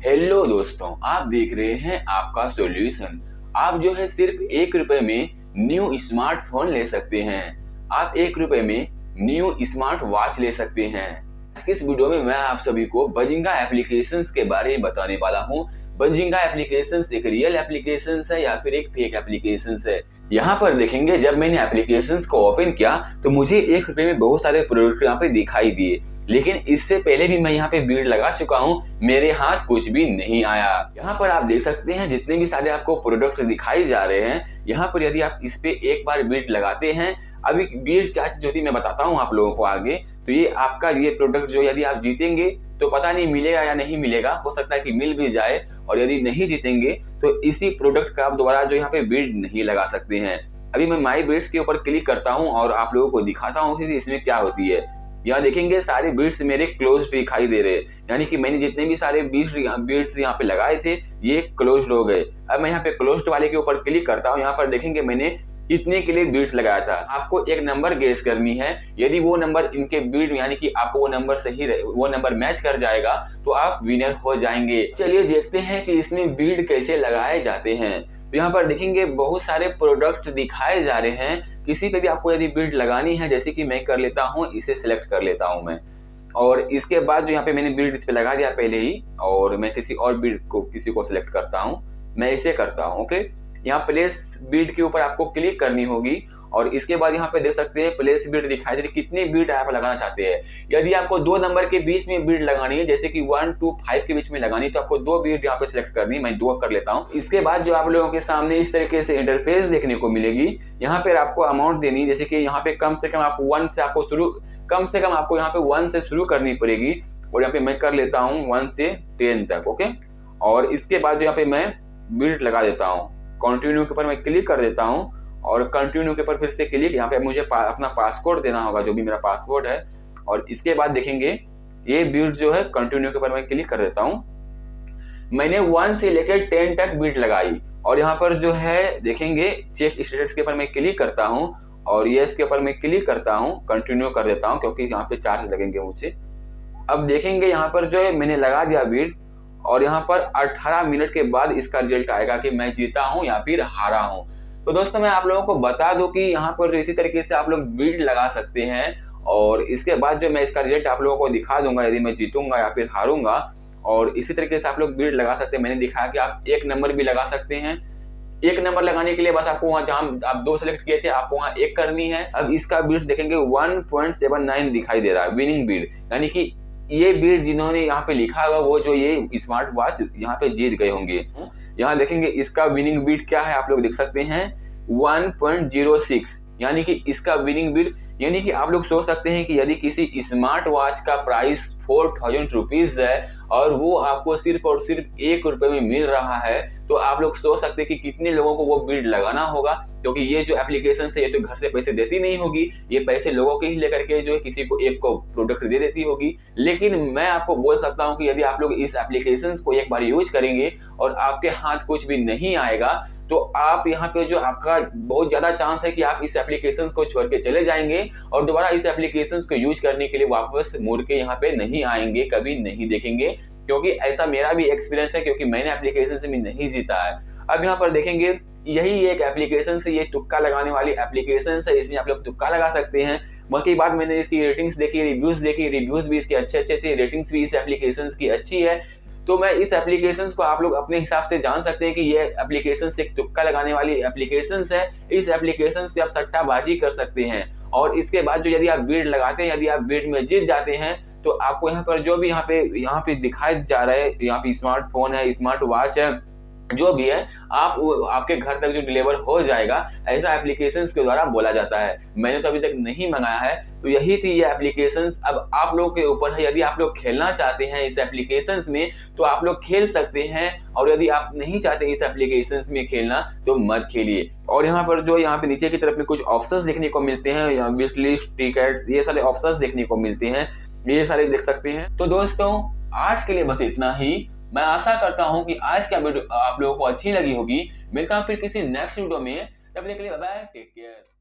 Hello दोस्तों, आप देख रहे हैं आपका सॉल्यूशन। आप जो है सिर्फ 1 रुपए में न्यू स्मार्टफोन ले सकते हैं। आप 1 रुपए में न्यू स्मार्ट वॉच ले सकते हैं। आज के इस वीडियो में मैं आप सभी को बजिंगा एप्लीकेशंस के बारे में बताने वाला हूँ। बजिंगा एप्लीकेशंस एक रियल एप्लीकेशंस है या फिर एक फेक एप्लीकेशंस है। यहाँ पर देखेंगे, जब मैंने एप्लीकेशंस को ओपन किया तो मुझे 1 रुपए में बहुत सारे प्रोडक्ट यहाँ पे दिखाई दिए, लेकिन इससे पहले भी मैं यहाँ पे भीड़ लगा चुका हूँ, मेरे हाथ कुछ भी नहीं आया। यहाँ पर आप देख सकते हैं जितने भी सारे आपको प्रोडक्ट्स दिखाई जा रहे हैं, यहाँ पर यदि आप इस पे एक बार बीट लगाते हैं, अभी बीट क्या चीज होती है मैं बताता हूँ आप लोगों को आगे। तो ये आपका ये प्रोडक्ट जो यदि आप जीतेंगे तो पता नहीं मिलेगा या नहीं मिलेगा, हो सकता है कि मिल भी जाए, और यदि नहीं जीतेंगे तो इसी प्रोडक्ट का आप दोबारा जो यहाँ पे बीट नहीं लगा सकते हैं। अभी मैं माई बीट्स के ऊपर क्लिक करता हूँ और आप लोगों को दिखाता हूँ कि इसमें क्या होती है। यहाँ देखेंगे सारे बीट्स मेरे क्लोज्ड दिखाई दे रहे हैं, यानी कि मैंने जितने भी सारे बीट्स यहाँ पे लगाए थे ये क्लोज्ड हो गए। अब मैं यहाँ पे क्लोज्ड वाले के ऊपर क्लिक करता हूँ। यहाँ पर देखेंगे मैंने कितने के लिए बीट्स लगाया था। आपको एक नंबर गेस करनी है, यदि वो नंबर इनके बीट यानी कि आपको वो नंबर सही वो नंबर मैच कर जाएगा तो आप विनर हो जाएंगे। चलिए देखते हैं कि इसमें बीट कैसे लगाए जाते हैं। तो यहाँ पर देखेंगे बहुत सारे प्रोडक्ट्स दिखाए जा रहे हैं। किसी पे भी आपको यदि बीट लगानी है, जैसे कि मैं कर लेता हूँ, इसे सिलेक्ट कर लेता हूँ मैं, और इसके बाद जो यहाँ पे मैंने बीट इस पे लगा दिया पहले ही, और मैं किसी और बीट को किसी को सिलेक्ट करता हूँ, मैं इसे करता हूँ। ओके, यहाँ प्लेस बीट के ऊपर आपको क्लिक करनी होगी और इसके बाद यहाँ पे देख सकते हैं प्लेस बीट दिखाई दे रही, कितनी बीट आप लगाना चाहते हैं। यदि आपको 2 नंबर के बीच में बीट लगानी है, जैसे कि 1 2 5 के बीच में लगानी है, तो आपको 2 बीट यहाँ पे सिलेक्ट करनी है। मैं 2 कर लेता हूँ। इसके बाद जो आप लोगों के सामने इस तरीके से इंटरफेस देखने को मिलेगी। यहाँ पे आपको अमाउंट देनी है, जैसे कि यहाँ पे कम से कम आप 1 से आपको यहाँ पे 1 से शुरू करनी पड़ेगी, और यहाँ पे मैं कर लेता हूँ 1 से 10 तक। ओके, और इसके बाद जो यहाँ पे मैं बीट लगा देता हूँ, कंटिन्यू के ऊपर मैं क्लिक कर देता हूँ, और कंटिन्यू के ऊपर फिर से क्लिक। यहाँ पे मुझे अपना पासवर्ड देना होगा, जो भी मेरा पासवर्ड है, और इसके बाद देखेंगे ये बीट जो है कंटिन्यू के ऊपर मैं क्लिक कर देता हूँ। मैंने 1 से लेकर 10 तक बीट लगाई, और यहाँ पर जो है देखेंगे चेक स्टेटस के ऊपर मैं क्लिक करता हूँ, और यस के ऊपर मैं क्लिक करता हूँ, कंटिन्यू कर देता हूँ क्योंकि यहाँ पे चार्ज लगेंगे मुझे। अब देखेंगे यहाँ पर जो है मैंने लगा दिया बीट, और यहाँ पर 18 मिनट के बाद इसका रिजल्ट आएगा कि मैं जीता हूँ या फिर हारा हूँ। तो दोस्तों मैं आप लोगों को बता दूं कि यहाँ पर जो इसी तरीके से आप लोग बीट लगा सकते हैं, और इसके बाद जो मैं इसका रिजल्ट आप लोगों को दिखा दूंगा यदि मैं जीतूंगा या फिर हारूंगा। और इसी तरीके से आप लोग बीट लगा सकते हैं। मैंने दिखाया कि आप 1 नंबर भी लगा सकते हैं। 1 नंबर लगाने के लिए बस आपको वहाँ जहाँ आप 2 सेलेक्ट किए थे आपको वहाँ 1 करनी है। अब इसका बीट्स देखेंगे 1.79 दिखाई दे रहा है विनिंग बीट, यानी कि ये बीट जिन्होंने यहाँ पे लिखा होगा वो जो ये स्मार्ट वॉच यहाँ पे जीत गए होंगे। यहाँ देखेंगे इसका विनिंग बीट क्या है, आप लोग देख सकते हैं 1.06, यानी कि इसका विनिंग बीट, यानी कि आप लोग सोच सकते हैं कि यदि किसी स्मार्ट वॉच का प्राइस 4000 रुपीज है और वो आपको सिर्फ और सिर्फ 1 रुपए में मिल रहा है, तो आप लोग सोच सकते हैं कि कितने लोगों को वो बीट लगाना होगा। क्योंकि ये जो एप्लीकेशन है ये तो घर से पैसे देती नहीं होगी, ये पैसे लोगों के ही लेकर के जो है किसी को एक को प्रोडक्ट दे देती होगी। लेकिन मैं आपको बोल सकता हूँ कि यदि आप लोग इस एप्लीकेशन को एक बार यूज करेंगे और आपके हाथ कुछ भी नहीं आएगा, तो आप यहाँ पे जो आपका बहुत ज्यादा चांस है कि आप इस एप्लीकेशन को छोड़ के चले जाएंगे और दोबारा इस एप्लीकेशन को यूज करने के लिए वापस मुड़ के यहाँ पे नहीं आएंगे, कभी नहीं देखेंगे। क्योंकि ऐसा मेरा भी एक्सपीरियंस है, क्योंकि मैंने एप्लीकेशन से भी नहीं जीता है। अब यहाँ पर देखेंगे यही एक एप्लीकेशन से, ये तुक्का लगाने वाली एप्लीकेशन है, इसमें आप लोग तुक्का लगा सकते हैं। बाकी बात मैंने इसकी रेटिंग्स देखी, रिव्यूज देखी, रिव्यूज भी इसके अच्छे अच्छे थे, रेटिंग्स भी इस एप्लीकेशन की अच्छी है। तो मैं इस एप्लीकेशन को आप लोग अपने हिसाब से जान सकते हैं कि ये एप्लीकेशन एक तुक्का लगाने वाली एप्लीकेशन है। इस एप्लीकेशन से आप सट्टाबाजी कर सकते हैं, और इसके बाद जो यदि आप बीट लगाते हैं, यदि आप बीट में जीत जाते हैं, तो आपको यहाँ पर जो भी यहाँ पे दिखाई जा रहा है, यहाँ पे स्मार्टफोन है, स्मार्ट वॉच है, जो भी है आपके घर तक जो डिलीवर हो जाएगा, ऐसा एप्लीकेशंस के द्वारा बोला जाता है। मैंने तो अभी तक नहीं मंगाया है। तो यही थी ये एप्लीकेशंस। अब आप लोगों के ऊपर है, यदि आप लोग खेलना चाहते हैं इस एप्लीकेशंस में तो आप लोग खेल सकते हैं, और यदि आप नहीं चाहते इस एप्लीकेशंस में खेलना तो मत खेलिए। और यहाँ पर जो यहाँ पे नीचे की तरफ में कुछ ऑप्शंस देखने को मिलते हैं, विश लिस्ट, टिकट्स, ये सारे ऑप्शंस देखने को मिलते हैं, ये सारे देख सकते हैं। तो दोस्तों आज के लिए बस इतना ही। मैं आशा करता हूं कि आज का वीडियो आप लोगों को अच्छी लगी होगी। मिलता हूं फिर किसी नेक्स्ट वीडियो में, तब तक के लिए बाय बाय, टेक केयर।